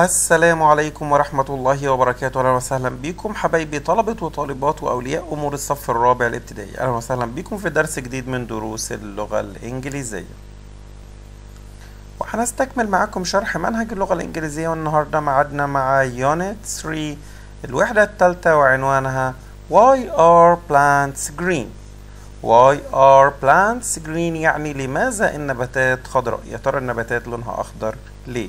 السلام عليكم ورحمة الله وبركاته. أهلا وسهلا بكم حبايبي طلبة وطالبات وأولياء أمور الصف الرابع الابتدائي. أهلا وسهلا بكم في درس جديد من دروس اللغة الإنجليزية، وهنستكمل معاكم شرح منهج اللغة الإنجليزية. والنهاردة معادنا مع Unit 3 الوحدة الثالثة وعنوانها Why are plants green؟ Why are plants green يعني لماذا النباتات خضراء؟ يا ترى النباتات لونها أخضر ليه؟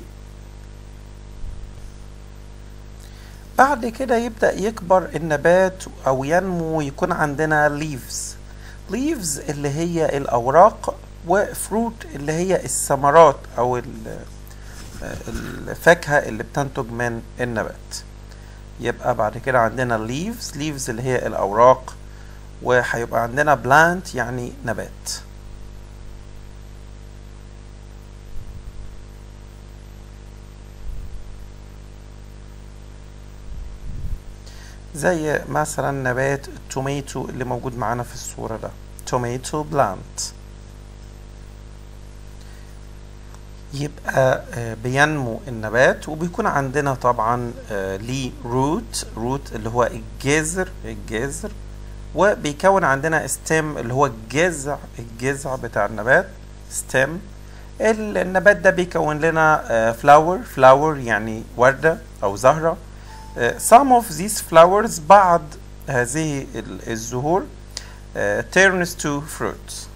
بعد كده يبدأ يكبر النبات أو ينمو ويكون عندنا leaves اللي هي الأوراق، وفروت اللي هي الثمرات أو الفاكهة اللي بتنتج من النبات. يبقى بعد كده عندنا leaves اللي هي الأوراق، وهيبقى عندنا plant يعني نبات. زي مثلا نبات توميتو اللي موجود معانا في الصورة ده، توميتو بلانت. يبقى بينمو النبات وبيكون عندنا طبعا ليه روت اللي هو الجذر، وبيكون عندنا ستيم اللي هو الجذع بتاع النبات ستيم. النبات ده بيكون لنا فلاور يعني وردة أو زهرة. Some of these flowers بعض هذه الزهور turns to fruits.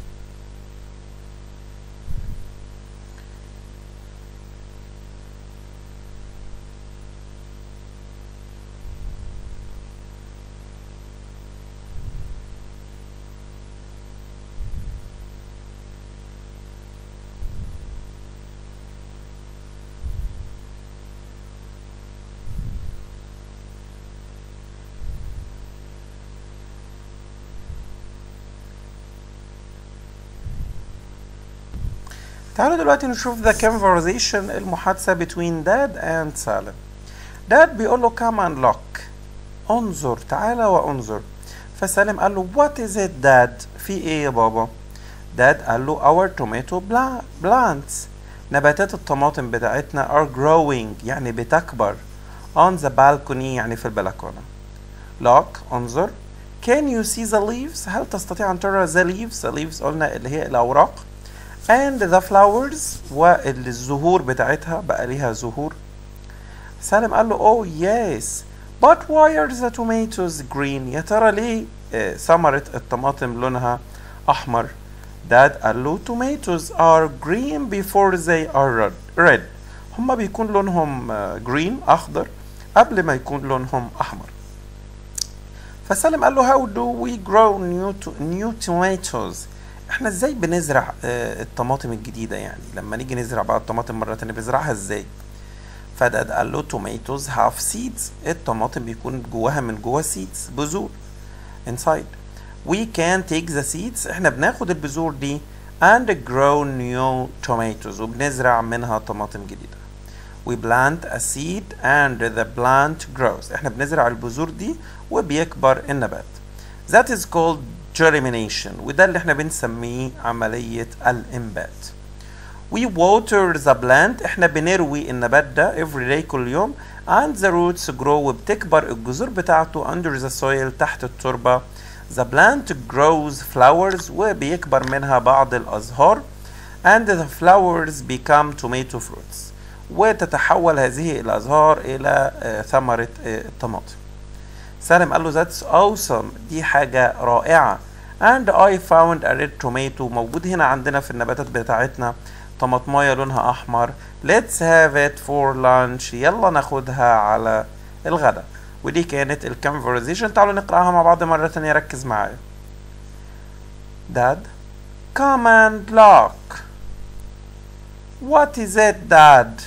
تعالوا دلوقتي نشوف the conversation المحادثة between dad and سالم. dad بيقول له come and look، انظر تعالى وانظر. فسالم قال له what is it dad؟ في ايه يا بابا؟ dad قال له our tomato plants، نباتات الطماطم بتاعتنا are growing يعني بتكبر، on the balcony يعني في البلكونة. look انظر. can you see the leaves؟ هل تستطيع أن ترى the leaves قلنا اللي هي الأوراق، and the flowers والزهور بتاعتها بقى ليها زهور. سالم قال له oh yes but why are the tomatoes green؟ يا ترى ليه ثمرة الطماطم لونها أحمر؟ dad قال له tomatoes are green before they are red، هما بيكون لونهم green أخضر قبل ما يكون لونهم أحمر. فسالم قال له how do we grow new tomatoes؟ احنا ازاي بنزرع الطماطم الجديدة؟ يعني لما نيجي نزرع بقى الطماطم مرة تانية بنزرعها ازاي؟ فداد قال له tomatoes have seeds، الطماطم بيكون جواها من جوا seeds بذور inside. we can take the seeds، احنا بناخد البذور دي and grow new tomatoes، وبنزرع منها طماطم جديدة. we plant a seed and the plant grows، احنا بنزرع البذور دي وبيكبر النبات. that is called germination، وده اللي احنا بنسميه عملية الإنبات. we water the plant، احنا بنروي النبات ده every day كل يوم، and the roots grow، وبتكبر الجذور بتاعته under the soil تحت التربة. the plant grows flowers، وبيكبر منها بعض الأزهار، and the flowers become tomato fruits، وتتحول هذه الأزهار إلى ثمرة الطماطم. سالم قال له that's awesome، دي حاجة رائعة. and I found a red tomato، موجود هنا عندنا في النباتات بتاعتنا طماطماية لونها أحمر. let's have it for lunch، يلا ناخدها على الغداء. ودي كانت الكونفرزيشن. تعالوا نقرأها مع بعض مرة تانية، ركز معايا. dad come and look. what is it dad؟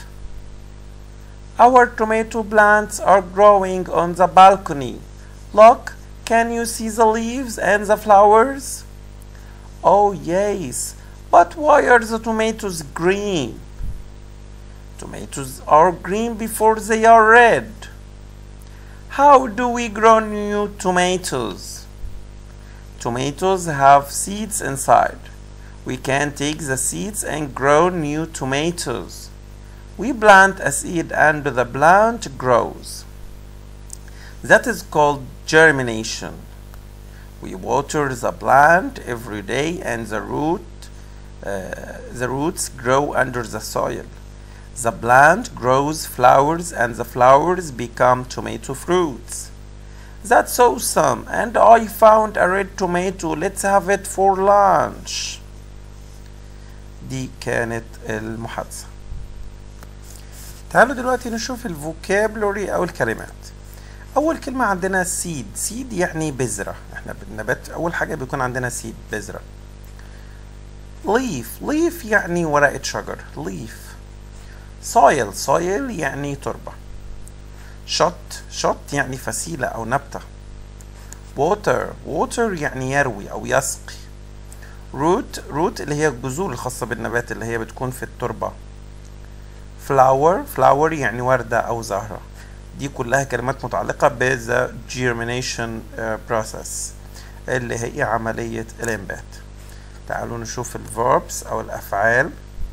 our tomato plants are growing on the balcony. Look, can you see the leaves and the flowers? Oh yes, but why are the tomatoes green? Tomatoes are green before they are red. How do we grow new tomatoes? Tomatoes have seeds inside. We can take the seeds and grow new tomatoes. We plant a seed and the plant grows. That is called germination. We water the plant every day and the roots grow under the soil. The plant grows flowers and the flowers become tomato fruits. That's awesome, and I found a red tomato. Let's have it for lunch. دي كانت المحادثة. تعالوا دلوقتي نشوف الفوكابلوري أو الكلمات. أول كلمة عندنا seed. seed يعني بذرة. احنا بالنبات أول حاجة بيكون عندنا seed بذرة. leaf يعني ورقة شجر. leaf. soil يعني تربة. shot يعني فسيلة أو نبتة. water يعني يروي أو يسقي. root اللي هي الجذور الخاصة بالنبات اللي هي بتكون في التربة. flower يعني وردة أو زهرة. دي كلها كلمات متعلقة ب the germination process اللي هي عملية الإنبات. تعالوا نشوف الverbs أو الأفعال.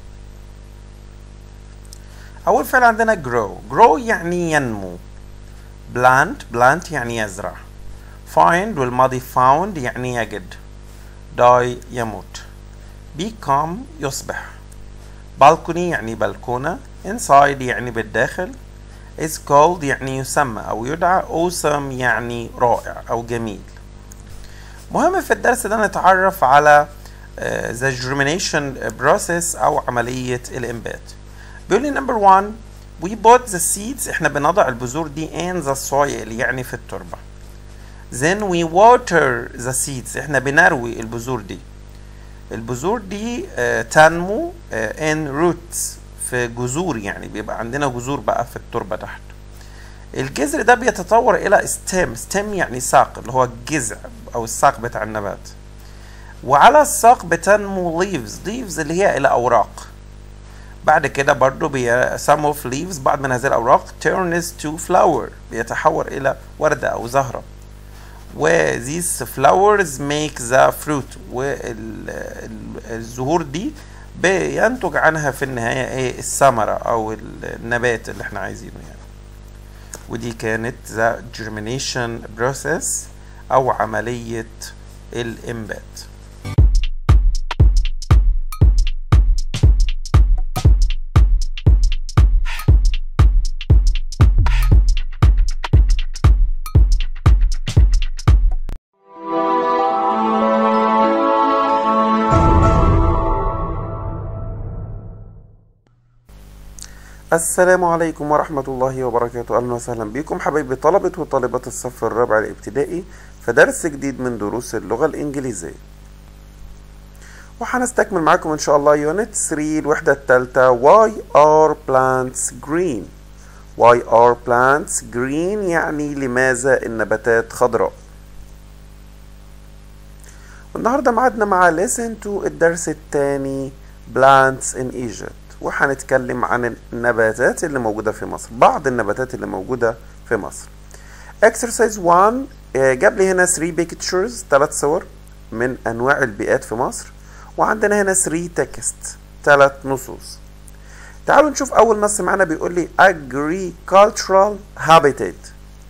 أول فعل عندنا grow يعني ينمو. plant يعني يزرع. find والماضي found يعني يجد. die يموت. become يصبح. balcony يعني بلكونة. inside يعني بالداخل. is called يعني يسمى أو يدعى. awesome يعني رائع أو جميل. مهم في الدرس ده نتعرف على the germination process أو عملية الإنبات. بيقول لي number 1 we put the seeds احنا بنضع البذور دي in the soil يعني في التربة. then we water the seeds احنا بنروي البذور دي. البذور دي تنمو in roots في جذور يعني بيبقى عندنا جذور بقى في التربة تحت. الجذر ده بيتطور إلى stem يعني ساق اللي هو الجذع أو الساق بتاع النبات. وعلى الساق بتنمو leaves اللي هي إلى أوراق. بعد كده برضو some of leaves بعض من هذه الأوراق turns to flower بيتحول إلى وردة أو زهرة. و these flowers make the fruit والزهور دي بينتج عنها في النهاية ايه الثمرة أو النبات اللي احنا عايزينه يعني. ودي كانت the germination process أو عملية الإنبات. السلام عليكم ورحمة الله وبركاته. أهلا وسهلا بكم حبايبي طلبة وطالبات الصف الرابع الابتدائي في درس جديد من دروس اللغة الإنجليزية. وهنستكمل معاكم إن شاء الله يونت 3 الوحدة الثالثة Why are plants green؟ Why are plants green يعني لماذا النباتات خضراء؟ والنهاردة معادنا مع Listen to الدرس الثاني Plants in Egypt. وهنتكلم عن النباتات اللي موجودة في مصر. بعض النباتات اللي موجودة في مصر. Exercise 1 جاب لي هنا 3 pictures 3 صور من أنواع البيئات في مصر. وعندنا هنا 3 text 3 نصوص. تعالوا نشوف أول نص معانا بيقول لي agricultural habitat.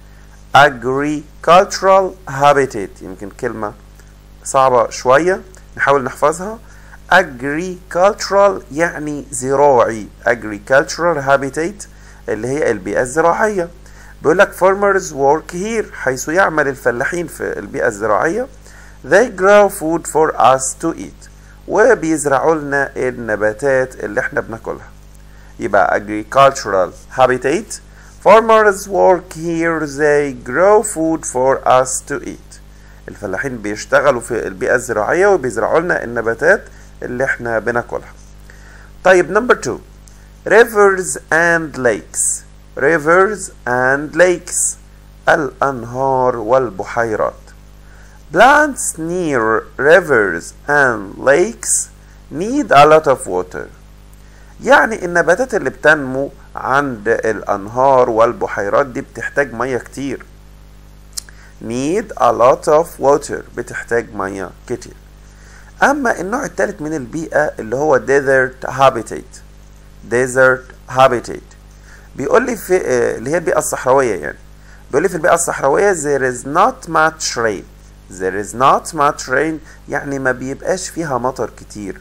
agricultural habitat يمكن كلمة صعبة شوية نحاول نحفظها. agricultural يعني زراعي. agricultural habitat اللي هي البيئة الزراعية. بيقول لك farmers work here حيث يعمل الفلاحين في البيئة الزراعية. they grow food for us to eat وبيزرعوا لنا النباتات اللي احنا بناكلها. يبقى agricultural habitat farmers work here they grow food for us to eat. الفلاحين بيشتغلوا في البيئة الزراعية وبيزرعوا لنا النباتات اللي احنا بناكلها. طيب number 2 rivers and lakes. rivers and lakes الأنهار والبحيرات. plants near rivers and lakes need a lot of water. يعني النباتات اللي بتنمو عند الأنهار والبحيرات دي بتحتاج مية كتير. need a lot of water بتحتاج مية كتير. أما النوع الثالث من البيئة اللي هو desert habitat. desert habitat. بيقول لي في اللي هي البيئة الصحراوية يعني. بيقول لي في البيئة الصحراوية there is not much rain. there is not much rain يعني ما بيبقاش فيها مطر كتير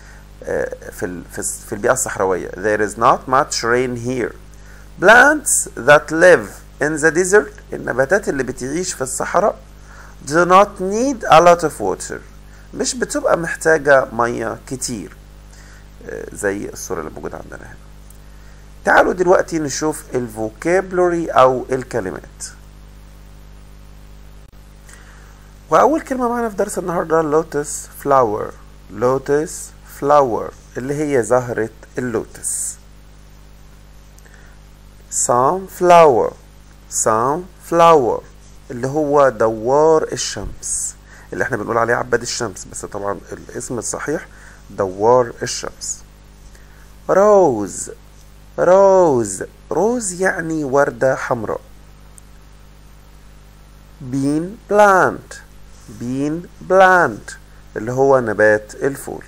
في البيئة الصحراوية. there is not much rain here. plants that live in the desert النباتات اللي بتعيش في الصحراء do not need a lot of water مش بتبقى محتاجة مية كتير زي الصورة اللي موجودة عندنا هنا. تعالوا دلوقتي نشوف الفوكابلوري أو الكلمات. وأول كلمة معانا في درس النهاردة لوتس فلاور. لوتس فلاور اللي هي زهرة اللوتس. sunflower. sunflower اللي هو دوار الشمس اللي احنا بنقول عليه عباد الشمس، بس طبعا الاسم الصحيح دوار الشمس. روز. روز. روز يعني وردة حمراء. بين بلانت. بين بلانت اللي هو نبات الفول.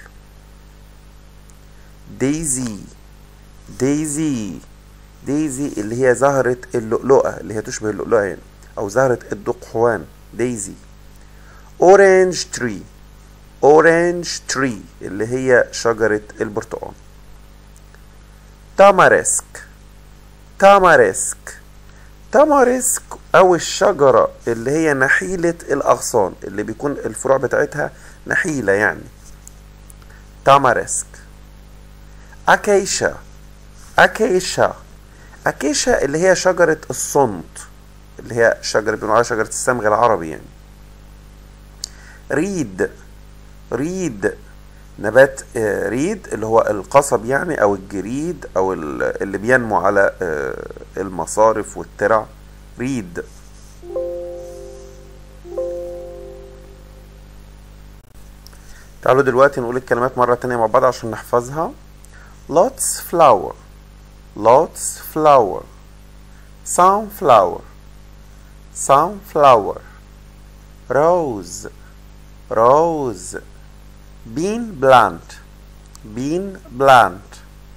دايزي. دايزي. دايزي اللي هي زهرة اللؤلؤة اللي هي تشبه اللؤلؤة يعني، أو زهرة الدقحوان. دايزي. أورانج تري. أورانج تري اللي هي شجرة البرتقال. تاماريسك. تاماريسك. تاماريسك أو الشجرة اللي هي نحيلة الأغصان اللي بيكون الفروع بتاعتها نحيلة يعني. تاماريسك. أكيشا. أكيشا. أكيشا اللي هي شجرة الصمت اللي هي شجرة بنقول عليها شجرة الصمغ العربي يعني. ريد. ريد نبات ريد اللي هو القصب يعني أو الجريد أو اللي بينمو على المصارف والترع. ريد. تعالوا دلوقتي نقول الكلمات مرة تانية مع بعض عشان نحفظها. lots flower. lots flower. sunflower. sunflower. rose. rose. bean plant. bean plant.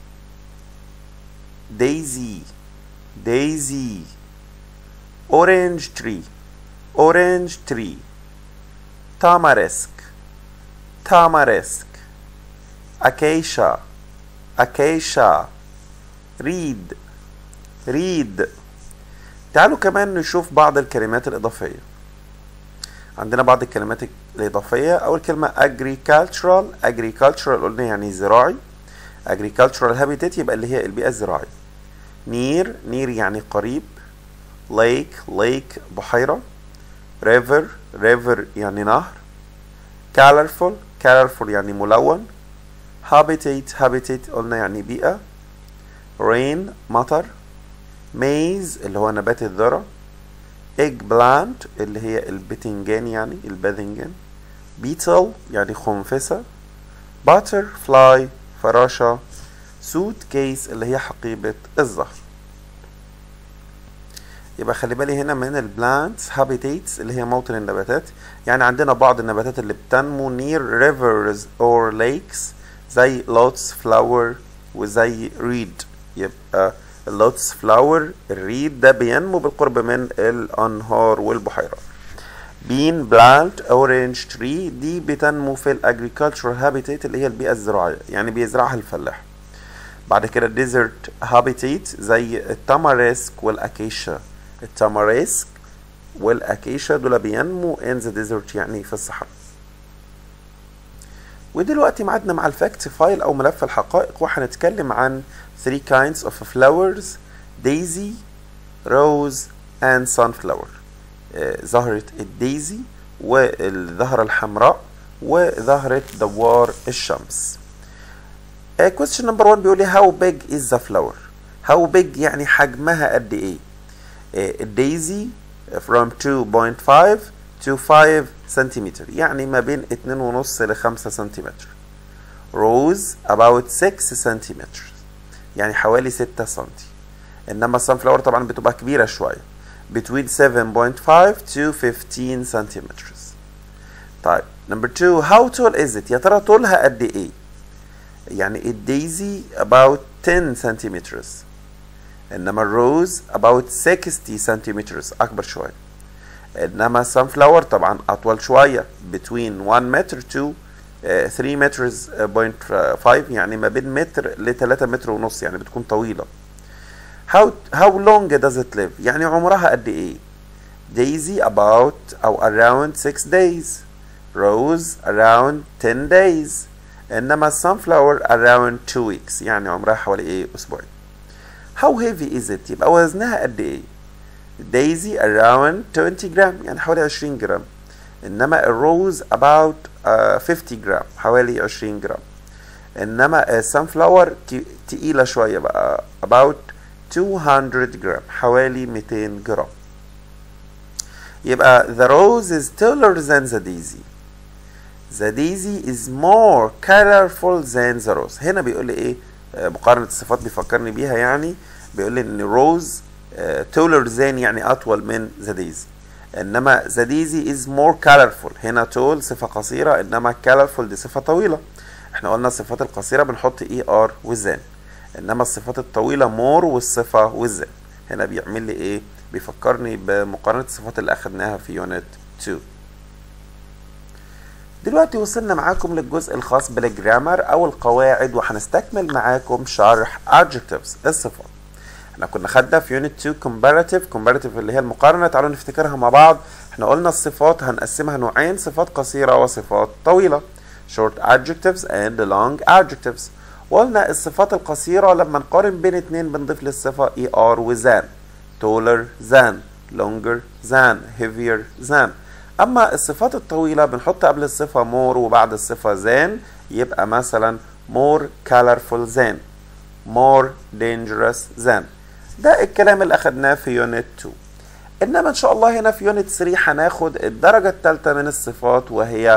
daisy. daisy. orange tree. orange tree. tamarisk. tamarisk. acacia. acacia. reed. reed. تعالوا كمان نشوف بعض الكلمات الإضافية. عندنا بعض الكلمات الإضافية. أول كلمة agricultural. agricultural قلنا يعني زراعي. agricultural habitat يبقى اللي هي البيئة الزراعية. near. near يعني قريب. lake. lake بحيرة. river. river يعني نهر. colorful. colorful يعني ملون. habitat. habitat قلنا يعني بيئة. rain مطر. maize اللي هو نبات الذرة. eggplant اللي هي البتنجان يعني الباذنجان. beetle يعني خنفسة. butterfly فراشة. suitcase اللي هي حقيبة الزهر. يبقى خلي بالي هنا من البلانتس. habitats اللي هي موطن النباتات، يعني عندنا بعض النباتات اللي بتنمو near rivers or lakes زي lotus flower وزي reed. يبقى اللوتس فلاور الريد ده بينمو بالقرب من الأنهار والبحيرات. بين بلانت أورانج تري دي بتنمو في الأجريكالتشرال هابيتات اللي هي البيئة الزراعية يعني بيزرعها الفلاح. بعد كده الديزرت هابيتات زي التاماريسك والأكيشا. التاماريسك والأكيشا دول بينمو in the desert يعني في الصحراء. ودلوقتي معادنا مع الفاكت فايل أو ملف الحقائق وهنتكلم عن 3 kinds of flowers: daisy, rose and sunflower. زهرة الدايزي والزهرة الحمراء وزهرة دوار الشمس. question number 1 بيقول لي how big is the flower. how big يعني حجمها قد ايه. الدايزي from 2.5 to 5 سنتيمتر يعني ما بين 2.5 ل 5 سنتيمتر. rose about 6 سنتيمتر يعني حوالي 6 سنتي. انما السانفلاور طبعا بتبقى كبيرة شوية between 7.5 to 15 centimeters. طيب number 2 how tall is it. يا ترى طولها قد ايه. يعني الدايزي about 10 centimeters. إنما الروز about 60 centimeters أكبر شوية. إنما sunflower طبعا أطول شوية between 1 meter to 3 meters point 5 يعني ما بين متر ل 3 متر ونص يعني بتكون طويلة. How long does it live؟ يعني عمرها قد إيه؟ Daisy about أو around 6 days. Rose around 10 days. إنما sunflower around 2 weeks يعني عمرها حوالي إيه؟ أسبوعين. How heavy is it؟ يبقى وزنها قد إيه؟ Daisy around 20 جرام يعني حوالي 20 جرام. إنما الروز about 50 جرام حوالي 20 جرام. إنما sunflower تقيلة شوية بقى about 200 جرام حوالي 200 جرام. يبقى the rose is taller than the daisy. The daisy is more colorful than the rose. هنا بيقول لي ايه؟ مقارنة الصفات بيفكرني بيها يعني بيقول لي ان rose taller than يعني اطول من the daisy. انما the daisy is more colorful. هنا tall صفة قصيرة انما colorful دي صفة طويلة. احنا قلنا الصفات القصيرة بنحط er والthan. انما الصفات الطويلة more والصفة والthan. هنا بيعمل لي ايه؟ بيفكرني بمقارنة الصفات اللي اخدناها في يونت 2. دلوقتي وصلنا معاكم للجزء الخاص بالجرامر او القواعد وهنستكمل معاكم شرح adjectives الصفات. احنا كنا خدنا في يونت 2 comparative اللي هي المقارنة. تعالوا نفتكرها مع بعض. احنا قلنا الصفات هنقسمها نوعين، صفات قصيرة وصفات طويلة short adjectives and long adjectives. وقلنا الصفات القصيرة لما نقارن بين اتنين بنضيف للصفة er وthan taller than longer than heavier than. اما الصفات الطويلة بنحط قبل الصفة more وبعد الصفة than يبقى مثلا more colorful than more dangerous than. ده الكلام اللي اخدناه في يونت 2. انما ان شاء الله هنا في يونت 3 هناخد الدرجة الثالثة من الصفات وهي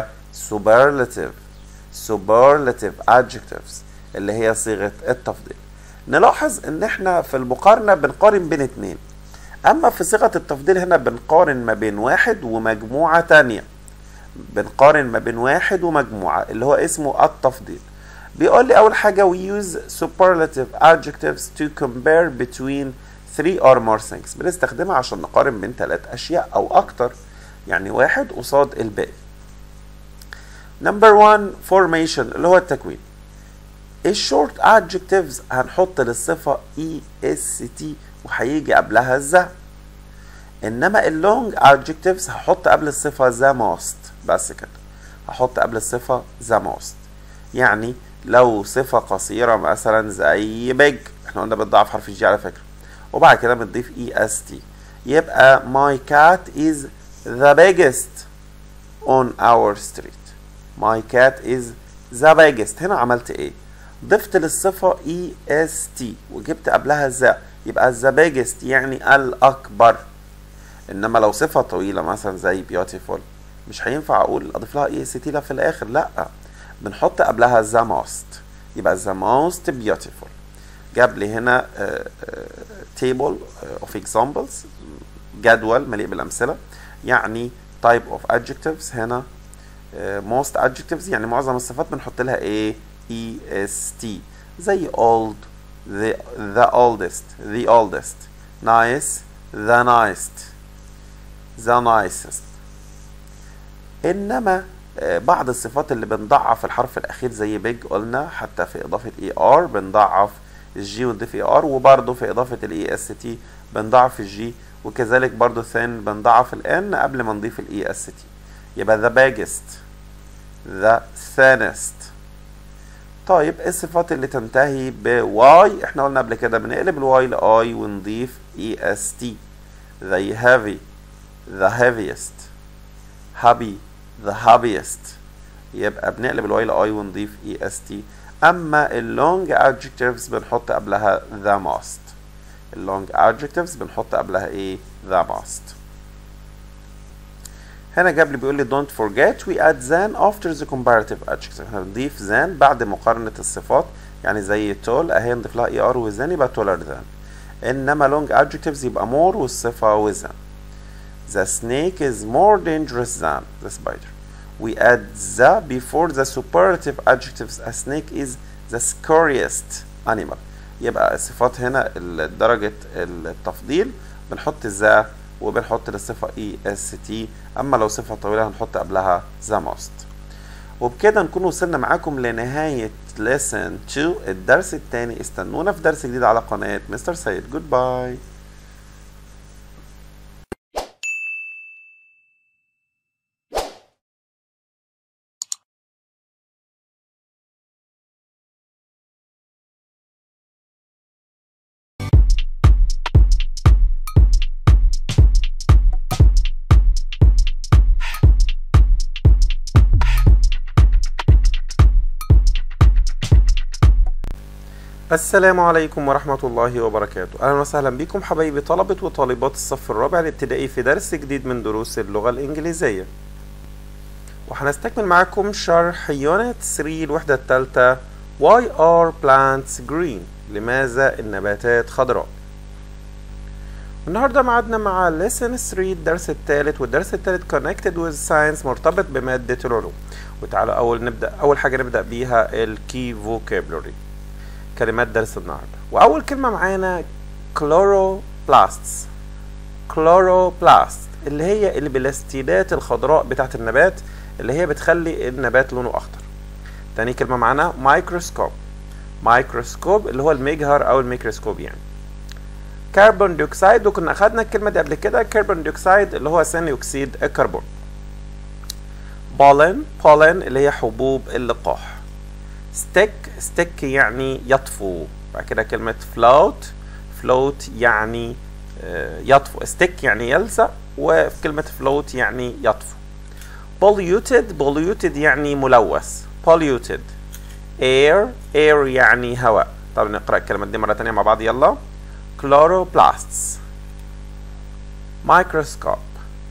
superlative adjectives اللي هي صيغة التفضيل. نلاحظ ان احنا في المقارنة بنقارن بين اتنين، اما في صيغة التفضيل هنا بنقارن ما بين واحد ومجموعة تانية. بنقارن ما بين واحد ومجموعة اللي هو اسمه التفضيل. بيقول لي اول حاجة we use superlative adjectives to compare between 3 or more things. بنستخدمها عشان نقارن بين 3 اشياء او اكتر، يعني واحد قصاد الباقي. Number 1 formation اللي هو التكوين. الشورت adjectives هنحط للصفة est وهيجي قبلها the. انما اللونج adjectives هحط قبل الصفة the most بس كده. هحط قبل الصفة the most. يعني لو صفة قصيرة مثلا زي big احنا قلنا بنضاعف حرف الجي على فكرة وبعد كده بنضيف est يبقى my cat is the biggest on our street. My cat is the biggest. هنا عملت ايه؟ ضفت للصفة est وجبت قبلها the يبقى the biggest يعني الأكبر. إنما لو صفة طويلة مثلا زي beautiful مش هينفع أقول أضيف لها est لا في الآخر، لأ بنحط قبلها the most يبقى the most beautiful. جاب لي هنا table of examples جدول مليء بالأمثلة يعني type of adjectives. هنا most adjectives يعني معظم الصفات بنحط لها ايه est زي old the oldest nice the nicest the nicest. انما بعض الصفات اللي بنضعف الحرف الاخير زي big قلنا حتى في اضافة er بنضعف الجي ونضيف er وبرضه في اضافة est بنضعف الجي وكذلك برضه thin بنضعف الان قبل ما نضيف est يبقى the biggest the thinnest. طيب الصفات اللي تنتهي ب y احنا قلنا قبل كده بنقلب ال y ل I ونضيف est زي heavy the heaviest happy the happiest يبقى بنقلب ال y ل I ونضيف est. اما ال long adjectives بنحط قبلها the most. ال long adjectives بنحط قبلها ايه the most. هنا جاب لي بيقول لي don't forget we add than after the comparative adjective. احنا بنضيف than بعد مقارنة الصفات يعني زي tall اهي نضيف لها er و than يبقى taller than. انما long adjectives يبقى more والصفة with than. The snake is more dangerous than the spider. We add the before the superlative adjectives. A snake is the scariest animal. يبقى الصفات هنا درجة التفضيل بنحط ذا وبنحط للصفة est. أما لو صفة طويلة هنحط قبلها the most. وبكده نكون وصلنا معاكم لنهاية lesson 2 الدرس الثاني. استنونا في درس جديد على قناة مستر سيد. Goodbye. السلام عليكم ورحمة الله وبركاته. أهلا وسهلا بكم حبايبي طلبة وطالبات الصف الرابع الابتدائي في درس جديد من دروس اللغة الإنجليزية. وهنستكمل معاكم شرح يونت 3 الوحدة الثالثة Why are plants green؟ لماذا النباتات خضراء؟ النهاردة معادنا مع lesson 3 الدرس الثالث، والدرس الثالث connected with science مرتبط بمادة العلوم. وتعالوا أول حاجة نبدأ بيها الكي vocabulary كلمات درس النهارده. واول كلمه معانا chloroplasts. chloroplast اللي هي البلاستيدات الخضراء بتاعت النبات اللي هي بتخلي النبات لونه اخضر. تاني كلمه معانا مايكروسكوب. مايكروسكوب اللي هو المجهر او الميكروسكوب يعني. كربون ديوكسيد، وكنا اخدنا الكلمه دي قبل كده. كربون ديوكسيد اللي هو ثاني اكسيد الكربون. pollen اللي هي حبوب اللقاح. ستيك يعني يطفو. بعد كده كلمة float يعني يطفو. ستيك يعني يلزق، وفي كلمة float يعني يطفو. polluted يعني ملوث. polluted. air يعني هواء. طب نقرأ الكلمات دي مرة تانية مع بعض يلا. chloroplasts، microscope،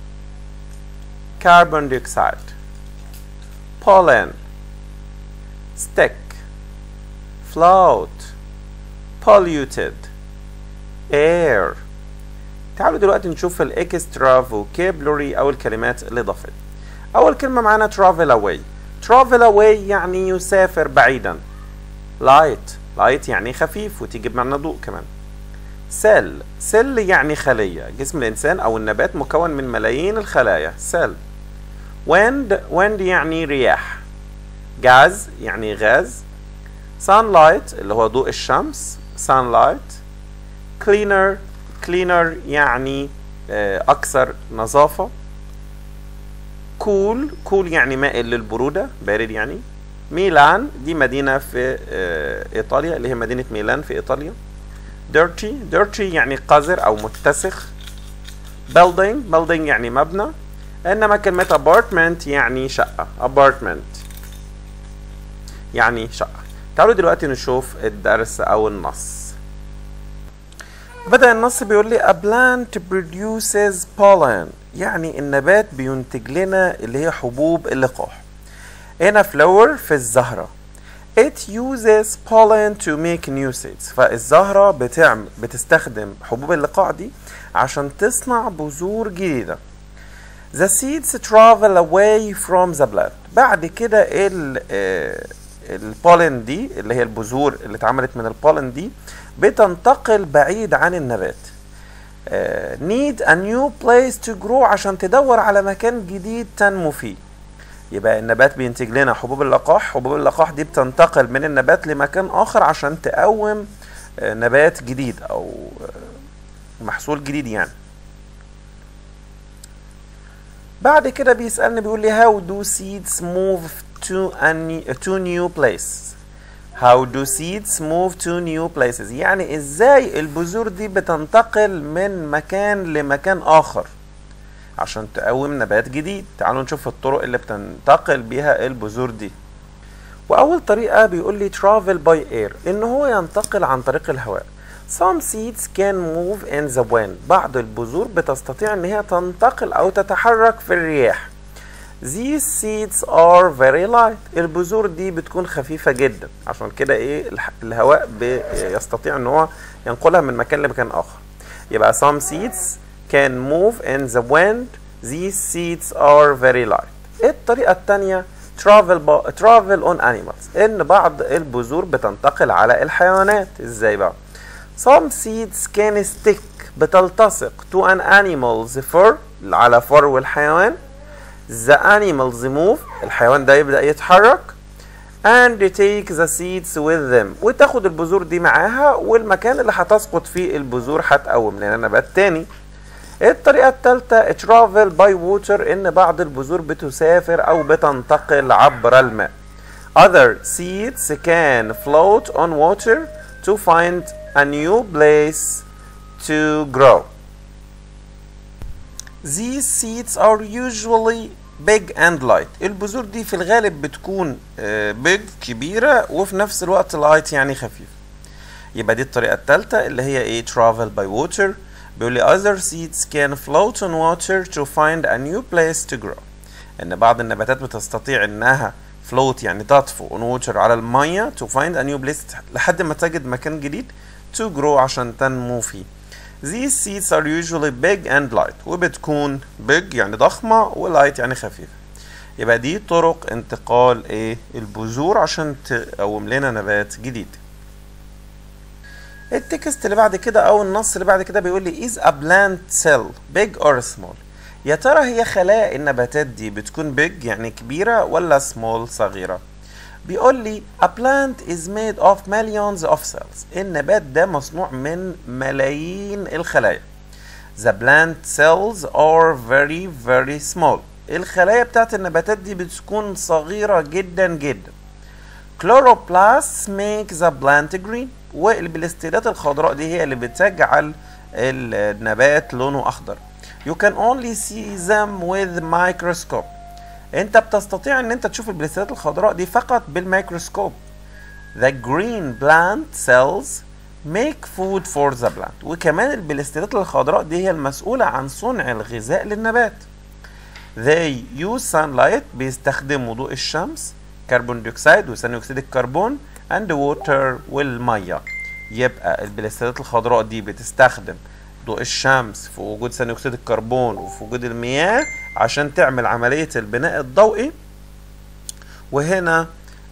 carbon dioxide، pollen، stick، float، polluted، air. تعالوا دلوقتي نشوف الاكسترا vocabulary او الكلمات الاضافيه. اول كلمه معانا travel away. travel away يعني يسافر بعيدا. light يعني خفيف وتيجي بمعنى ضوء كمان. cell يعني خليه. جسم الانسان او النبات مكون من ملايين الخلايا. cell. wind يعني رياح. gas يعني غاز. sunlight اللي هو ضوء الشمس. sunlight. cleaner يعني أكثر نظافة. cool يعني مائل للبرودة، بارد يعني. ميلان دي مدينة في إيطاليا اللي هي مدينة ميلان في إيطاليا. dirty يعني قذر أو متسخ. building يعني مبنى. إنما كلمة apartment يعني شقة. apartment يعني شقة. تعالوا دلوقتي نشوف الدرس أو النص. بدأ النص بيقول لي a plant produces pollen، يعني النبات بينتج لنا اللي هي حبوب اللقاح. هنا flower في الزهرة. it uses pollen to make new seeds، فالزهرة بتستخدم حبوب اللقاح دي عشان تصنع بذور جديدة. the seeds travel away from the plant. بعد كده البولين دي اللي هي البذور اللي اتعملت من البولين دي بتنتقل بعيد عن النبات. need a new place to grow عشان تدور على مكان جديد تنمو فيه. يبقى النبات بينتج لنا حبوب اللقاح. حبوب اللقاح دي بتنتقل من النبات لمكان آخر عشان تقوم نبات جديد أو محصول جديد يعني. بعد كده بيسألني بيقول لي how do seeds move to new places. how do seeds move to new places يعني ازاي البذور دي بتنتقل من مكان لمكان آخر عشان تقوم نبات جديد. تعالوا نشوف الطرق اللي بتنتقل بيها البذور دي. وأول طريقة بيقول لي travel by air، إن هو ينتقل عن طريق الهواء. some seeds can move in the wind، بعض البذور بتستطيع إن هي تنتقل أو تتحرك في الرياح. these seeds are very light، البذور دي بتكون خفيفة جدا، عشان كده الهواء بيستطيع إن هو ينقلها من مكان لمكان آخر. يبقى some seeds can move in the wind. These seeds are very light. الطريقة التانية travel on animals. إن بعض البذور بتنتقل على الحيوانات. إزاي بقى؟ Some seeds can stick بتلتصق to an animal's fur على فرو الحيوان. The animals move الحيوان ده يبدأ يتحرك and take the seeds with them وتاخد البذور دي معاها والمكان اللي هتسقط فيه البذور هتقوم لنا نبات تاني. الطريقة الثالثة travel by water إن بعض البذور بتسافر أو بتنتقل عبر الماء. Other seeds can float on water to find a new place to grow. These seeds are usually big and light. البذور دي في الغالب بتكون big كبيرة وفي نفس الوقت light يعني خفيف. يبقى دي الطريقة الثالثة اللي هي ايه travel by water. بيقول لي other seeds can float on water to find a new place to grow. ان بعض النباتات بتستطيع انها float يعني تطفو on water على المية to find a new place لحد ما تجد مكان جديد to grow عشان تنمو فيه. These seeds are usually big and light وبتكون big يعني ضخمة و light يعني خفيفة. يبقى دي طرق انتقال ايه البذور عشان تقوم لنا نبات جديد. التكست اللي بعد كده او النص اللي بعد كده بيقول لي is a plant cell big or small. يا ترى هي خلايا النباتات دي بتكون big يعني كبيرة ولا small صغيرة؟ بيقول لي a plant is made of millions of cells. النبات ده مصنوع من ملايين الخلايا. The plant cells are very very small. الخلايا بتاعت النباتات دي بتكون صغيرة جدا جدا. Chloroplasts make the plant green. والبلاستيدات الخضراء دي هي اللي بتجعل النبات لونه أخضر. You can only see them with microscope. انت بتستطيع ان انت تشوف البلاستيدات الخضراء دي فقط بالميكروسكوب. The green plant cells make food for the plant. وكمان البلاستيدات الخضراء دي هي المسؤولة عن صنع الغذاء للنبات. They use sunlight بيستخدموا ضوء الشمس كربون ديوكسيد وثاني اكسيد الكربون and water والمية. يبقى البلاستيدات الخضراء دي بتستخدم ضوء الشمس في وجود ثاني اكسيد الكربون وفي وجود المياه عشان تعمل عملية البناء الضوئي. وهنا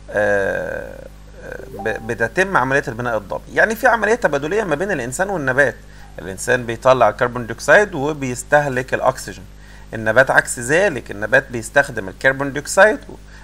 بتتم عملية البناء الضوئي. يعني في عملية تبادلية ما بين الإنسان والنبات. الإنسان بيطلع الكربون ديوكسيد وبيستهلك الأكسجين. النبات عكس ذلك، النبات بيستخدم الكربون ديوكسيد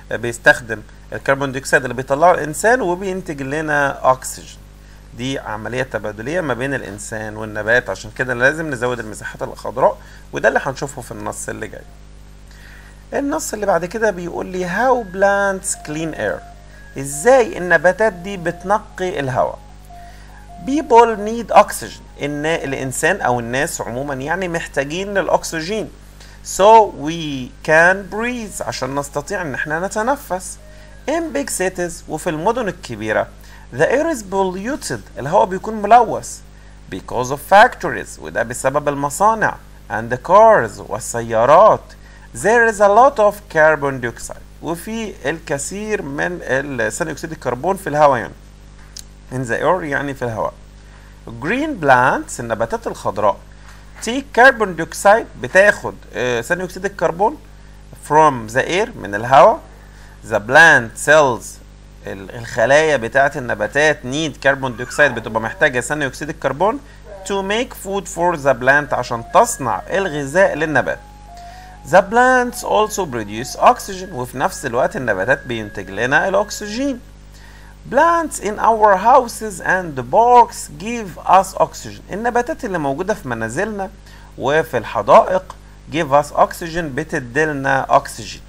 اللي بيطلعه الإنسان وبينتج لنا أكسجين. دي عملية تبادلية ما بين الإنسان والنبات. عشان كده لازم نزود المساحات الخضراء وده اللي هنشوفه في النص اللي جاي. النص اللي بعد كده بيقول لي how plants clean air. ازاي النباتات دي بتنقي الهواء. people need oxygen. ان الإنسان أو الناس عموما يعني محتاجين للأكسجين. so we can breathe عشان نستطيع ان احنا نتنفس. in big cities وفي المدن الكبيرة the air is polluted. الهواء بيكون ملوث because of factories وده بسبب المصانع and the cars والسيارات. there is a lot of carbon dioxide وفي الكثير من ثاني اكسيد الكربون في الهواء يعني in the air يعني في الهواء. green plants النباتات الخضراء take carbon dioxide بتاخد ثاني اكسيد الكربون from the air من الهواء. the plant cells الخلايا بتاعت النباتات need كربون ديوكسيد بتبقى محتاجة ثاني اكسيد الكربون to make food for the plant عشان تصنع الغذاء للنبات. the plants also produce oxygen وفي نفس الوقت النباتات بينتج لنا الأكسجين. plants in our houses and parks give us oxygen. النباتات اللي موجودة في منازلنا وفي الحدائق give us oxygen بتديلنا أكسجين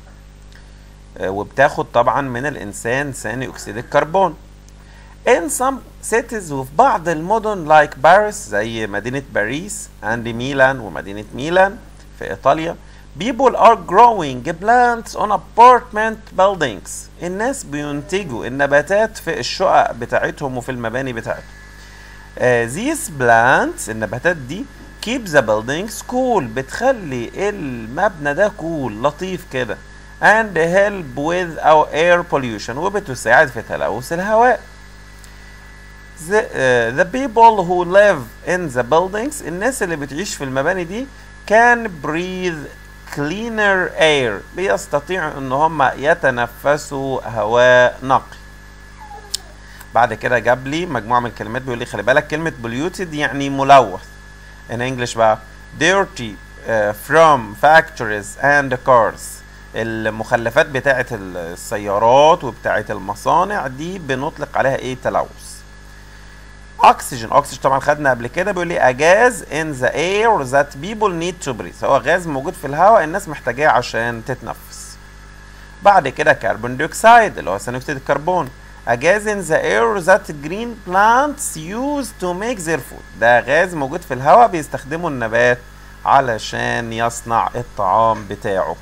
وبتاخد طبعا من الإنسان ثاني أكسيد الكربون. in some cities وفي بعض المدن like Paris زي مدينة باريس and ميلان ومدينة ميلان في إيطاليا people are growing plants on apartment buildings. الناس بينتجوا النباتات في الشقق بتاعتهم وفي المباني بتاعتهم. these plants النباتات دي keep the buildings cool بتخلي المبنى ده cool لطيف كده and help with our air pollution وبتساعد في تلوث الهواء. the people who live in the buildings الناس اللي بتعيش في المباني دي can breathe cleaner air، بيستطيعوا ان هم يتنفسوا هواء نقي. بعد كده جاب لي مجموعة من الكلمات، بيقول لي خلي بالك كلمة polluted يعني ملوث. in English بقى dirty from factories and cars، المخلفات بتاعة السيارات وبتاعة المصانع دي بنطلق عليها ايه؟ تلوث. oxygen طبعا خدنا قبل كده، بيقول لي a gas in the air that people need to breathe، هو غاز موجود في الهواء الناس محتاجاه عشان تتنفس. بعد كده carbon dioxide اللي هو ثاني اكسيد الكربون، a gas in the air that green plants use to make their food، ده غاز موجود في الهواء بيستخدمه النبات علشان يصنع الطعام بتاعه.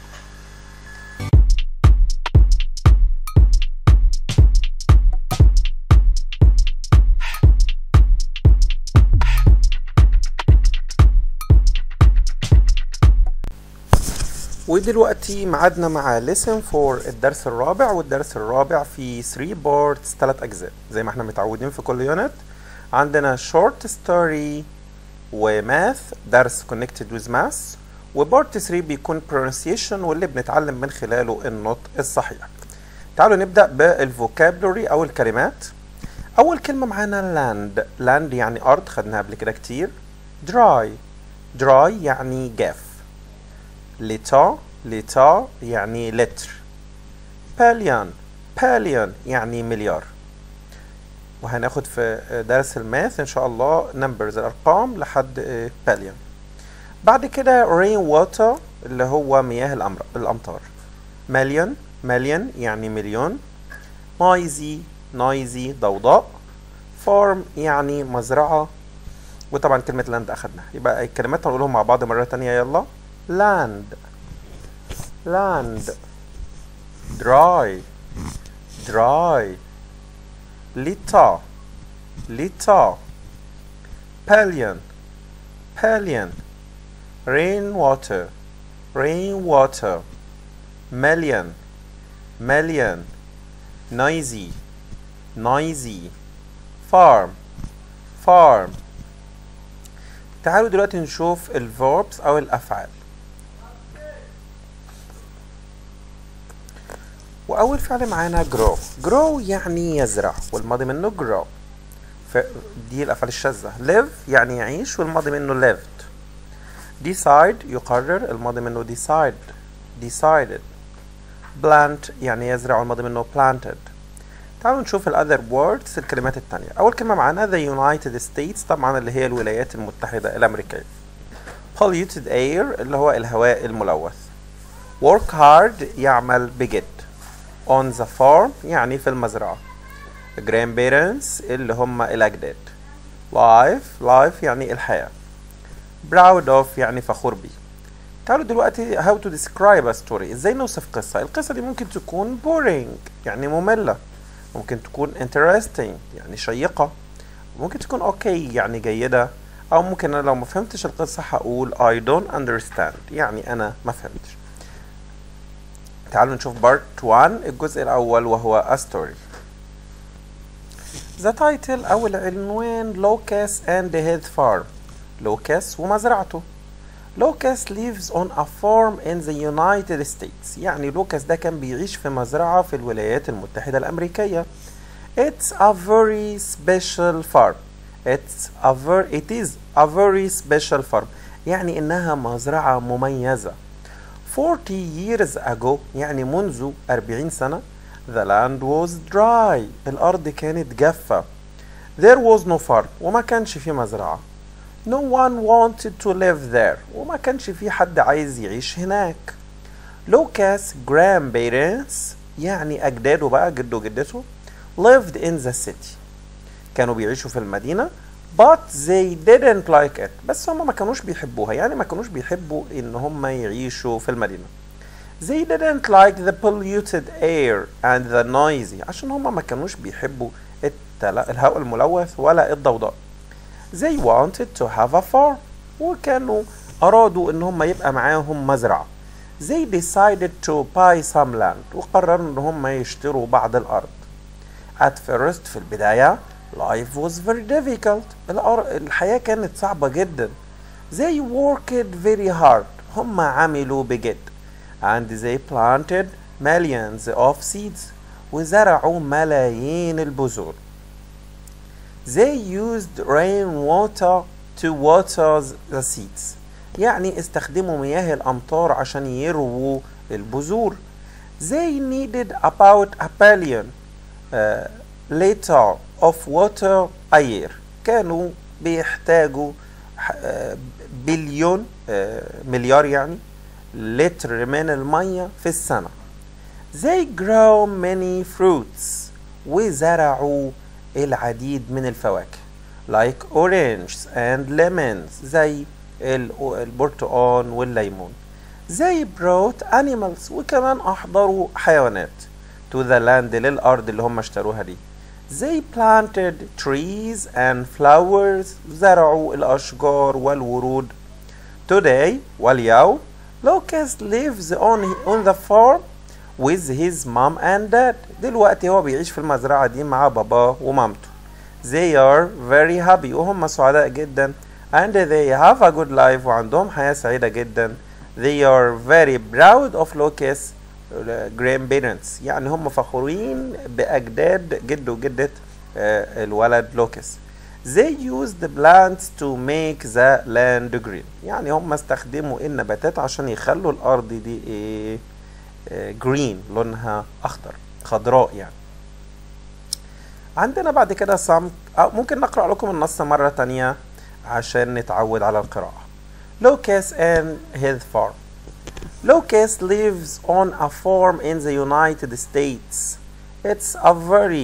ودلوقتي معادنا مع lesson 4 الدرس الرابع، والدرس الرابع في 3 parts 3 أجزاء زي ما احنا متعودين في كل يونت. عندنا short story وماث، درس connected with math، وبارت 3 بيكون pronunciation واللي بنتعلم من خلاله النطق الصحيح. تعالوا نبدأ بالفوكابلوري أو الكلمات. أول كلمة معانا land يعني أرض، خدناها قبل كده كتير. dry يعني جاف. لتا يعني لتر. باليون يعني مليار. وهناخد في درس الماث ان شاء الله نمبرز الارقام لحد باليون. بعد كده rain water اللي هو مياه الامطار. مليون يعني مليون. noisy ضوضاء. farm يعني مزرعة. وطبعا كلمة land اخدناها، يبقى الكلمات هنقولهم مع بعض مرة تانية. يلا land dry لتا باليون rain water million noisy farm. تعالوا دلوقتي نشوف الverbs او الافعال. واول فعل معانا grow يعني يزرع والماضي منه grow، دي الافعال الشاذة. live يعني يعيش والماضي منه lived. decide يقرر الماضي منه decided. plant يعني يزرع والماضي منه planted. تعالوا نشوف other words الكلمات التانية. اول كلمة معانا the United States، طبعا اللي هي الولايات المتحدة الامريكية. polluted air اللي هو الهواء الملوث. work hard يعمل بجد. on the farm يعني في المزرعة. grandparents اللي هم الأجداد. life يعني الحياة. proud of يعني فخور بيه. تعالوا دلوقتي how to describe a story، ازاي نوصف قصة. القصة دي ممكن تكون boring يعني مملة، ممكن تكون interesting يعني شيقة، ممكن تكون okay يعني جيدة، أو ممكن أنا لو ما فهمتش القصة هقول I don't understand يعني أنا ما فهمتش. تعالوا نشوف part 1 الجزء الأول وهو a story. The title أو العنوان Lucas and his farm. لوكاس ومزرعته. Lucas lives on a farm in the United States، يعني لوكاس ده كان بيعيش في مزرعة في الولايات المتحدة الأمريكية. It's a very special farm. It is a very special farm، يعني إنها مزرعة مميزة. 40 years ago يعني منذ 40 سنة the land was dry، الأرض كانت جافة. There was no farm، وما كانش في مزرعة. No one wanted to live there، وما كانش في حد عايز يعيش هناك. Lucas grandparents يعني أجداده بقى جده وجدته lived in the city، كانوا بيعيشوا في المدينة. but they didn't like it، بس هم ما كانوش بيحبوها، يعني ما كانوش بيحبوا ان هم يعيشوا في المدينة. they didn't like the polluted air and the noisy، عشان هم ما كانوش بيحبوا الهواء الملوث ولا الضوضاء. they wanted to have a farm، وكانوا أرادوا ان هم يبقى معاهم مزرعة. they decided to buy some land، وقرروا ان هم يشتروا بعض الأرض. at first في البداية life was very difficult، الحياة كانت صعبة جدا. they worked very hard، هم عملوا بجد. and they planted millions of seeds وزرعوا ملايين البذور. they used rainwater to water the seeds يعني استخدموا مياه الأمطار عشان يرووا البذور. they needed about a billion liter of water a year كانوا بيحتاجوا بليون مليار يعني لتر من المية في السنة. they grow many fruits وزرعوا العديد من الفواكه like oranges and lemons زي البرتقال والليمون. they brought animals وكمان أحضروا حيوانات to the land للأرض اللي هم اشتروها دي. they planted trees and flowers زرعوا الأشجار والورود. today واليوم Lucas lives on the farm with his mom and dad دلوقتي هو بيعيش في المزرعة دي مع باباه ومامته. they are very happy وهم سعداء جدا and they have a good life وعندهم حياة سعيدة جدا. they are very proud of Lucas grandparents يعني هم فخورين بأجداد جد وجدة الولد لوكاس. they use the plants to make the land green يعني هم استخدموا النباتات عشان يخلوا الأرض دي ايه green لونها أخضر خضراء يعني. عندنا بعد كده ممكن نقرأ لكم النص مرة تانية عشان نتعود على القراءة. Lucas and his farm. Lucas lives on a farm in the United States. It's a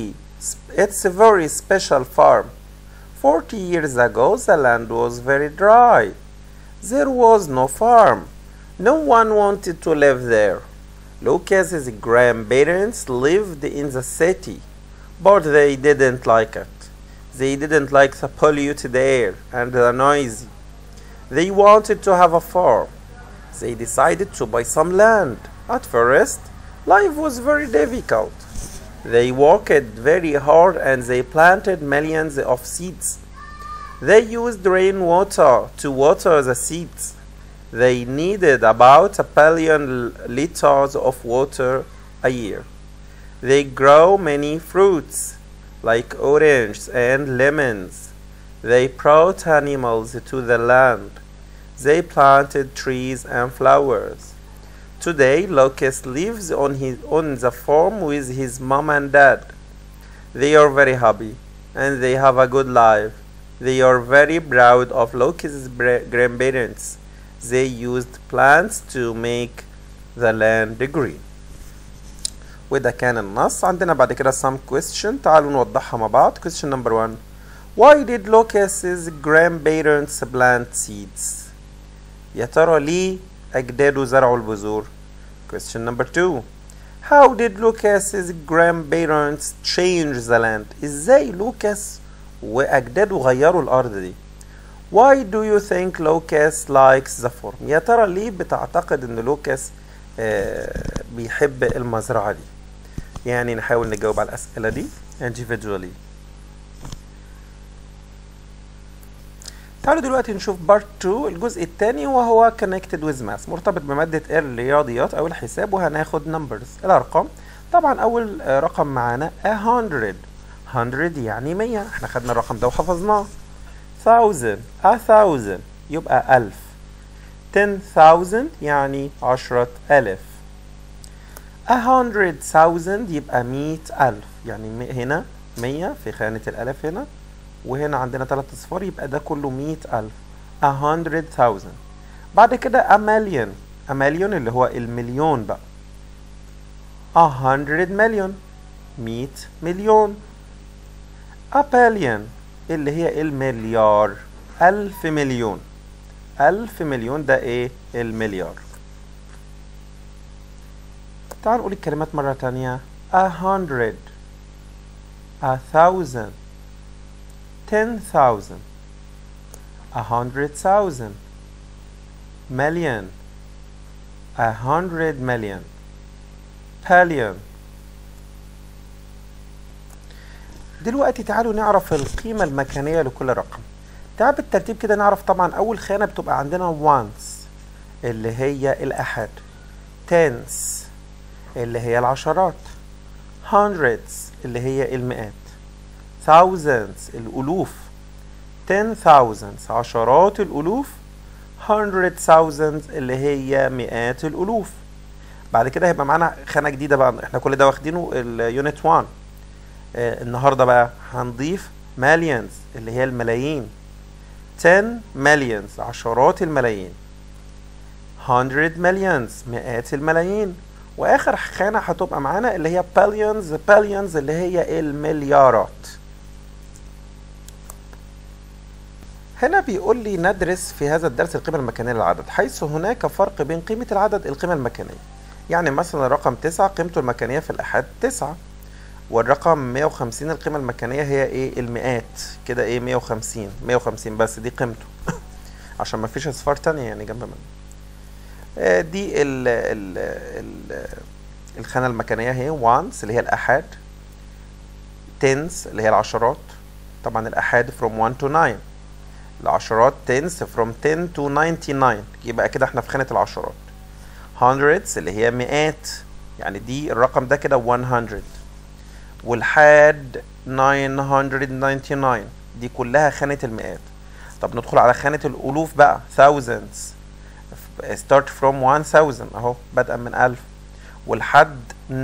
very special farm. 40 years ago, the land was very dry. There was no farm. No one wanted to live there. Lucas's grandparents lived in the city, but they didn't like it. They didn't like the polluted air and the noise. They wanted to have a farm. They decided to buy some land. At first, life was very difficult. They worked very hard and they planted millions of seeds. They used rainwater to water the seeds. They needed about a billion liters of water a year. They grow many fruits like oranges and lemons. They brought animals to the land. They planted trees and flowers. Today, Lucas lives on the farm with his mom and dad. They are very happy and they have a good life. They are very proud of Lucas's grandparents. They used plants to make the land green. وده كان النص. عندنا بعد كده some question تعالوا نوضحها مع بعض. question number 1. Why did Lucas's grandparents plant seeds؟ يا ترى ليه أجداده زرعوا البذور؟ question number 2. How did Lucas's grandparents change the land؟ إزاي لوكاس وأجداده غيروا الأرض دي؟ Why do you think Lucas likes the farm؟ يا ترى ليه بتعتقد إن لوكاس بيحب المزرعة دي؟ يعني نحاول نجاوب على الأسئلة دي individually. تعالوا دلوقتي نشوف part 2 الجزء الثاني وهو connected with math مرتبط بمادة الرياضيات أو الحساب وهناخد numbers الأرقام. طبعا أول رقم معانا 100 100 يعني 100 احنا خدنا الرقم ده وحفظناه. 1000 يبقى 1000. 10,000 يعني 10,000. 100,000 يبقى 100,000 يعني هنا 100 في خانة الألف هنا وهنا عندنا 3 أصفار يبقى ده كله 100,000. 100,000. بعد كده a million اللي هو المليون بقى. 100 million 100 مليون. a billion اللي هي المليار 1000 مليون. 1000 مليون ده ايه؟ المليار. تعال نقول الكلمات مرة تانية. 100 1000 10,000 100,000 million 100 million billion. دلوقتي تعالوا نعرف القيمة المكانية لكل رقم. تعال بالترتيب كده نعرف. طبعا أول خانة بتبقى عندنا ones اللي هي الآحاد. tens اللي هي العشرات. hundreds اللي هي المئات. thousands الألوف. 10,000 عشرات الألوف. 100,000 اللي هي مئات الألوف. بعد كده هيبقى معانا خانة جديدة بقى، احنا كل ده واخدينه اليونت 1. النهاردة بقى هنضيف millions اللي هي الملايين. 10 millions عشرات الملايين. 100 millions مئات الملايين. واخر خانة هتبقى معانا اللي هي billions اللي هي المليارات. هنا بيقول لي ندرس في هذا الدرس القيمة المكانية للعدد، حيث هناك فرق بين قيمة العدد القيمة المكانية. يعني مثلا الرقم 9 قيمته المكانية في الآحاد 9، والرقم 150 القيمة المكانية هي ايه؟ المئات. كده ايه؟ 150 بس دي قيمته عشان ما فيش اصفار تانية يعني جنب منه. دي الخانة المكانية هي ones اللي هي الآحاد. tens اللي هي العشرات. طبعا الآحاد from 1 to 9. العشرات tens from 10 to 99. يبقى كده احنا في خانة العشرات. hundreds اللي هي مئات، يعني دي الرقم ده كده 100. والحاد 999 دي كلها خانة المئات. طب ندخل على خانة الألوف بقى. thousands start from 1000 اهو بدءا من 1000. والحد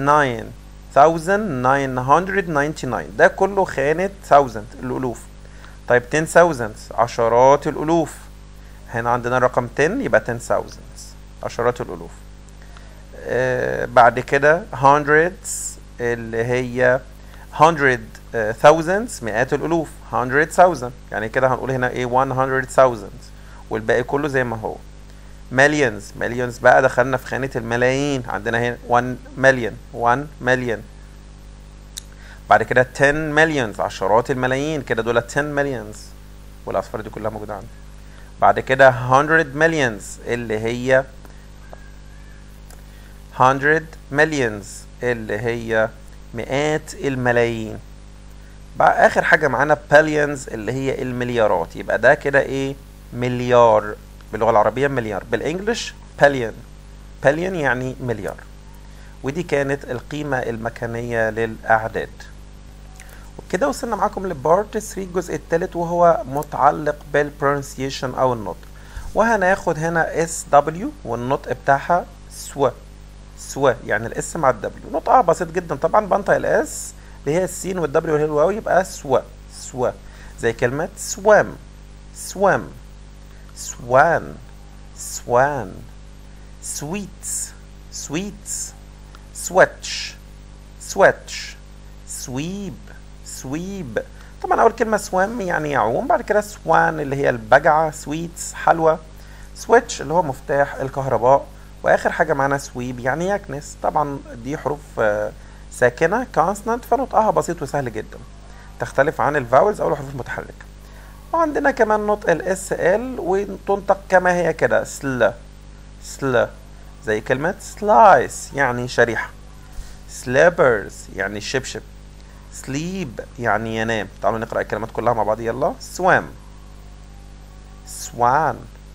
9999 ده كله خانة 1000 الألوف. طيب 10,000 عشرات الألوف. هنا عندنا الرقم 10 يبقى 10,000 عشرات الألوف. بعد كده hundreds اللي هي 100,000 مئات الألوف. 100,000 يعني كده هنقول هنا ايه؟ 100,000 والباقي كله زي ما هو. millions بقى دخلنا في خانة الملايين. عندنا هنا 1 million. بعد كده 10 millions عشرات الملايين، كده دول 10 millions والأصفار دي كلها موجودة عندي. بعد كده 100 millions اللي هي 100 millions اللي هي مئات الملايين. بقى آخر حاجة معانا billions اللي هي المليارات. يبقى ده كده ايه؟ مليار باللغة العربية، مليار بالإنجليش billion يعني مليار. ودي كانت القيمة المكانية للأعداد. وبكده وصلنا معاكم لبارت 3 الجزء الثالث، وهو متعلق بالبرونسيشن أو النطق. وهناخد هنا SW والنطق بتاعها سوا يعني الاس مع الدبليو. نطقها بسيط جدا طبعا، بنطق الاس اللي هي السين والدبليو اللي هي الواو يبقى سوا. زي كلمة swim swan sweets switch sweep. طبعا اول كلمة swim يعني يعوم، بعد كده swan اللي هي البجعة، sweets حلوى، switch اللي هو مفتاح الكهرباء، واخر حاجة معانا sweep يعني يكنس. طبعا دي حروف ساكنة consonant، فنطقها بسيط وسهل جدا، تختلف عن الفاولز او الحروف المتحركة. وعندنا كمان نطق الاس ال وتنطق كما هي كده سل زي كلمة slice يعني شريحة، slippers يعني الشبشب، sleep يعني ينام. تعالوا نقرأ الكلمات كلها مع بعض يلا. swim swan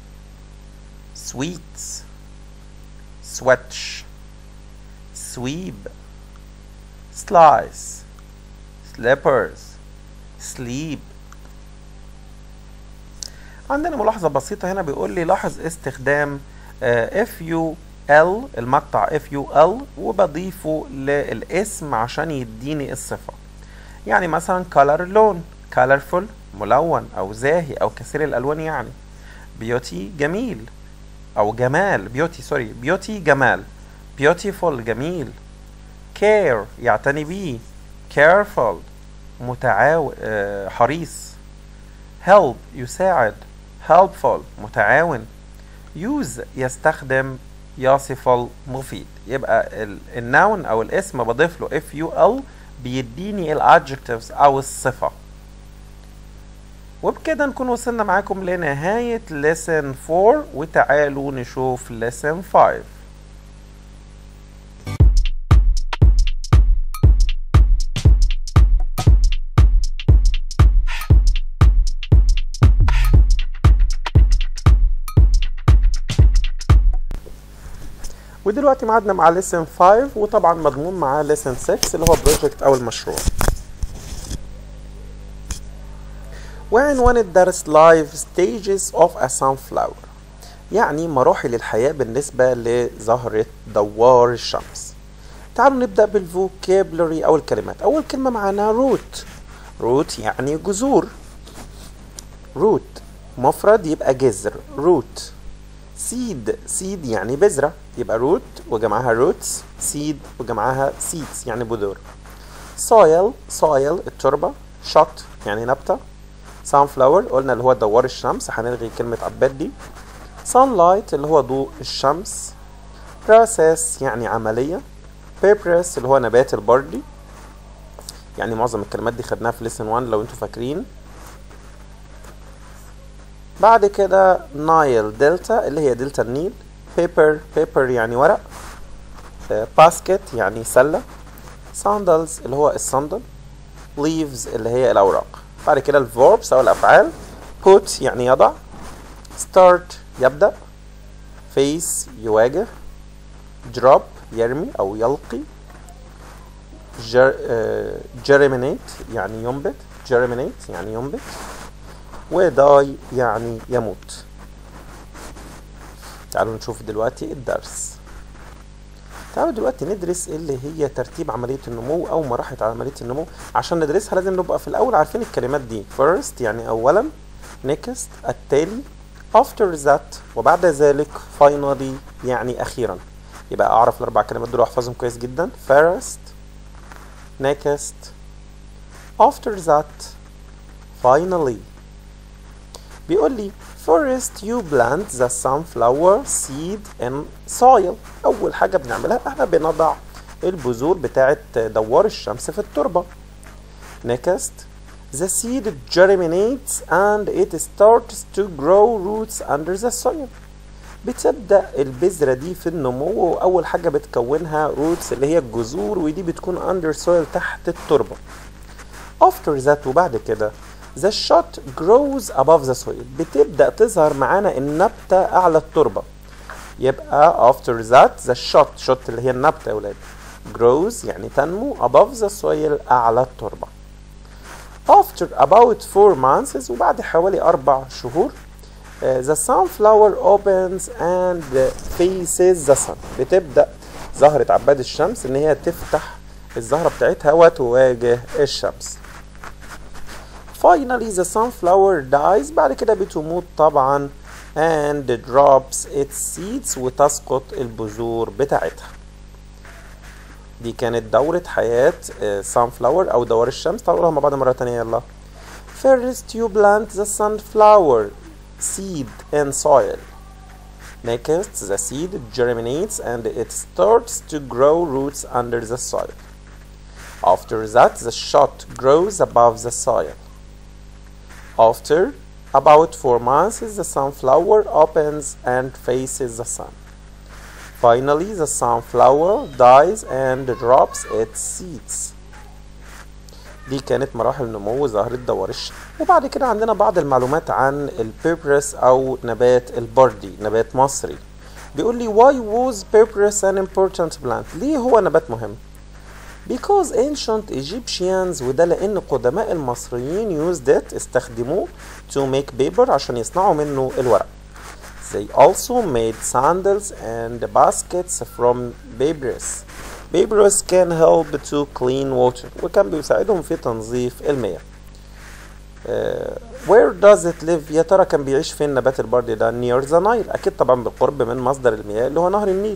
sweets switch sweep slice slippers sleep. عندنا ملاحظة بسيطة هنا، بيقول لي لاحظ استخدام FUL المقطع FUL وبضيفه للاسم عشان يديني الصفة. يعني مثلا color لون، colorful ملون أو زاهي أو كثير الألوان. يعني beauty جميل أو جمال، beauty جمال، beautiful جميل. care يعتني بيه، careful متعاون حريص. help يساعد، helpful متعاون. use يستخدم، يصف مفيد. يبقى النون او الاسم بضيف له FUL بيديني الادجكتيفز او الصفة. وبكده نكون وصلنا معاكم لنهاية lesson 4، وتعالوا نشوف lesson 5. ودلوقتي معادنا مع lesson 5 وطبعا مضمون معاه lesson 6 اللي هو project أو المشروع. وعنوان الدرس life stages of a sunflower، يعني مراحل الحياة بالنسبة لزهرة دوار الشمس. تعالوا نبدأ بالفوكابلري أو الكلمات. أول كلمة معانا root. root يعني جذور. root مفرد يبقى جذر root. seed يعني بذرة يبقى root وجمعها roots. seed وجمعها seeds يعني بذور. soil التربة. shot يعني نبتة. sunflower قلنا اللي هو دوار الشمس، هنلغي كلمة عباد دي. sunlight اللي هو ضوء الشمس. process يعني عملية. papyrus اللي هو نبات البردي، يعني معظم الكلمات دي خدناها في lesson 1 لو انتوا فاكرين. بعد كده نايل دلتا اللي هي دلتا النيل. paper يعني ورق. basket يعني سلة. sandals اللي هو الصندل. leaves اللي هي الأوراق. بعد كده الverbs أو الأفعال. put يعني يضع. start يبدأ. face يواجه. drop يرمي أو يلقي. germinate يعني ينبت. germinate يعني ينبت. وداي يعني يموت. تعالوا نشوف دلوقتي الدرس. تعالوا دلوقتي ندرس اللي هي ترتيب عملية النمو أو مراحل عملية النمو. عشان ندرسها لازم نبقى في الأول عارفين الكلمات دي. first يعني أولا. next التالي. after that وبعد ذلك. finally يعني أخيرا. يبقى أعرف الأربع كلمات دول وأحفظهم كويس جدا. first next after that finally. بيقول لي first you plant the sunflower seed in soil. أول حاجة بنعملها احنا بنضع البذور بتاعة دوار الشمس في التربة. next the seed germinates and it starts to grow roots under the soil. بتبدأ البذرة دي في النمو وأول حاجة بتكونها roots اللي هي الجذور، ودي بتكون under soil تحت التربة. after that وبعد كده the shot grows above the soil. بتبدأ تظهر معانا النبتة أعلى التربة. يبقى after that the shot اللي هي النبتة يا ولاد. grows يعني تنمو above the soil أعلى التربة. after about 4 months وبعد حوالي 4 شهور the sunflower opens and faces the sun. بتبدأ زهرة عباد الشمس إن هي تفتح الزهرة بتاعتها وتواجه الشمس. finally the sunflower dies. بعد كده بتموت طبعا and drops its seeds وتسقط البذور بتاعتها. دي كانت دورة حياة sunflower أو دوار الشمس. تعالوا نقولها مع بعض مرة تانية يلا. first you plant the sunflower seed in soil. next the seed germinates and it starts to grow roots under the soil. after that the shot grows above the soil. after about 4 months the sunflower opens and faces the sun. finally the sunflower dies and drops its seeds. دي كانت مراحل نمو زهرة دوار الشمس. وبعد كده عندنا بعض المعلومات عن البيبرس أو نبات البردي، نبات مصري. بيقول لي why was papyrus an important plant؟ ليه هو نبات مهم؟ because ancient Egyptians وده لأن قدماء المصريين used it استخدموه to make paper عشان يصنعوا منه الورق. they also made sandals and baskets from papyrus. papyrus can help to clean water وكان بيساعدهم في تنظيف المياه. where does it live؟ يا ترى كان بيعيش فين نبات البردي ده؟ near the Nile أكيد طبعا بالقرب من مصدر المياه اللي هو نهر النيل.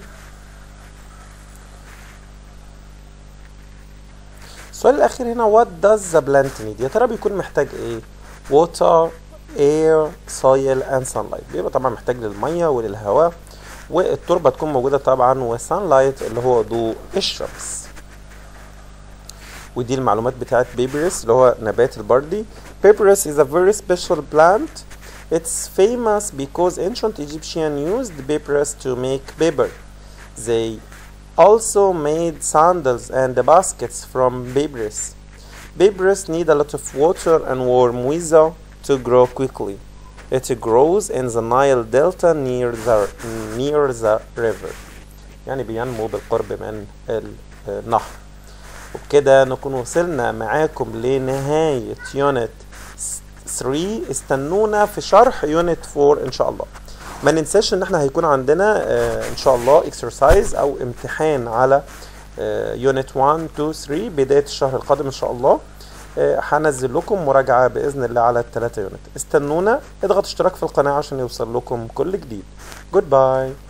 السؤال الأخير هنا what does the plant need؟ يا ترى بيكون محتاج إيه؟ water, air, soil and sunlight. بيبقى طبعا محتاج للمية وللهواء والتربة تكون موجودة طبعا والسانلايت اللي هو ضوء الشمس. ودي المعلومات بتاعت papyrus اللي هو نبات البردي. papyrus is a very special plant. It's famous because ancient Egyptians used papyrus to make paper. They also made sandals and baskets from papyrus. Papyrus need a lot of water and warm weather to grow quickly. It grows in the Nile Delta near the river. يعني بينمو بالقرب من النهر. وبكده نكون وصلنا معاكم لنهاية يونت 3. استنونا في شرح يونت 4 ان شاء الله. ما ننساش ان احنا هيكون عندنا ان شاء الله exercise او امتحان على يونت 1 2 3 بداية الشهر القادم ان شاء الله. هنزل لكم مراجعة بإذن الله على ال3 يونت. استنونا، اضغط اشتراك في القناة عشان يوصل لكم كل جديد. Goodbye.